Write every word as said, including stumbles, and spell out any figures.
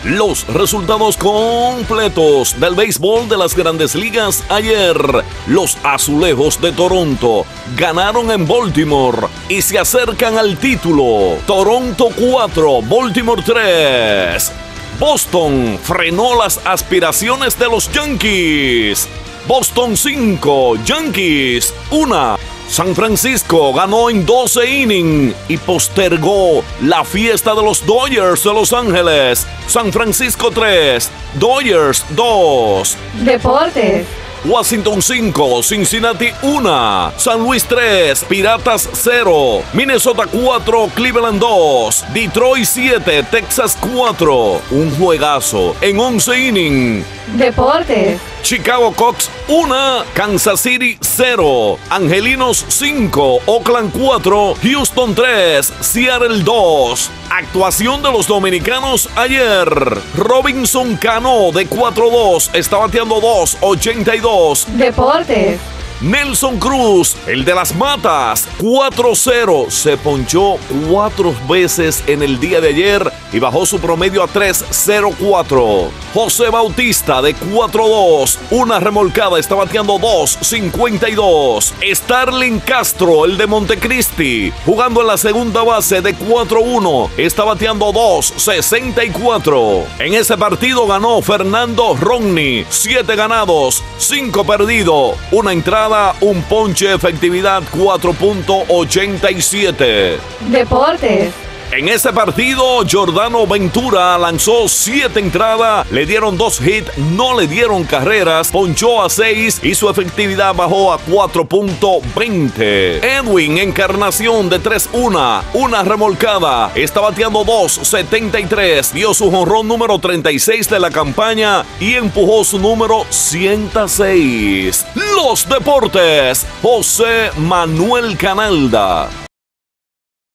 Los resultados completos del béisbol de las Grandes Ligas ayer. Los Azulejos de Toronto ganaron en Baltimore y se acercan al título. Toronto cuatro, Baltimore tres. Boston frenó las aspiraciones de los Yankees. Boston cinco, Yankees uno. San Francisco ganó en doce innings y postergó la fiesta de los Dodgers de Los Ángeles. San Francisco tres, Dodgers dos. Deportes. Washington cinco, Cincinnati uno, San Luis tres, Piratas cero, Minnesota cuatro, Cleveland dos, Detroit siete, Texas cuatro. Un juegazo en once innings. Deportes. Chicago Cubs uno, Kansas City cero, Angelinos cinco, Oakland cuatro, Houston tres, Seattle dos. Actuación de los dominicanos ayer. Robinson Cano de cuatro dos está bateando dos ochenta y dos. Deportes. Nelson Cruz, el de las matas, cuatro cero, se ponchó cuatro veces en el día de ayer y bajó su promedio a tres cero cuatro. José Bautista de cuatro dos, una remolcada, está bateando dos cincuenta y dos. Starling Castro, el de Montecristi, jugando en la segunda base de cuatro uno, está bateando dos sesenta y cuatro. En ese partido ganó Fernando Rodney, siete ganados, cinco perdidos, una entrada, un ponche, efectividad cuatro punto ochenta y siete. Deportes. En ese partido, Jordano Ventura lanzó siete entradas, le dieron dos hits, no le dieron carreras, ponchó a seis y su efectividad bajó a cuatro punto veinte. Edwin Encarnación de tres uno, una remolcada, está bateando dos setenta y tres, dio su jonrón número treinta y seis de la campaña y empujó su número ciento seis. Los deportes, José Manuel Canalda.